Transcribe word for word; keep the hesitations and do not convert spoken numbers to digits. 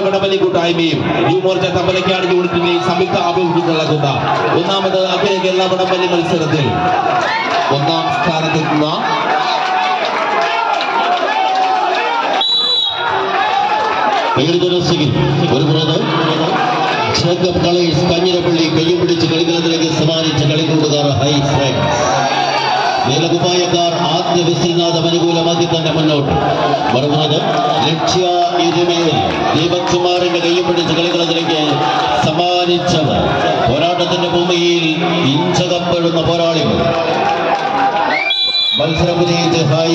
വടംവലി കൂട്ടായ്മയും യുവമോർച്ച തമ്പലക്കാട് യൂണിറ്റിന്റെയും സംയുക്ത ആഭിമുഖ്യത്തിൽ നടക്കുന്ന ഒന്നാമത് അഖില കേരള വടംവലി മത്സരത്തിൽ ഒന്നാം സ്ഥാനത്തെത്തുന്ന ഒരു പുറത്ത് ജേക്കബ് കളേഴ്സ് കഞ്ഞിരപ്പള്ളി കയ്യും പിടിച്ച് കളിക്കളത്തിലേക്ക് സമ്മാനിച്ച കളിക്കൂട്ടുകാർ ഹൈ സ്ട്രൈക്സ്. നീലകുപ്പായക്കാർ ആദ്യ വിസിൽനാഥം അനുകൂലമാക്കി തന്നെ മുന്നോട്ട്. മറുപുറത്ത് ലക്ഷ്യ എരുമേലി ദീപക് കുമാറിന്റെ കയ്യും പിടിച്ച് കളിക്കളത്തിലേക്ക് സമ്മാനിച്ചവർ പോരാട്ടത്തിന്റെ ഭൂമിയിൽ ഇഞ്ചകപ്പെടുന്ന പോരാളികൾ. മത്സരം വിജയിച്ച് ഹായ്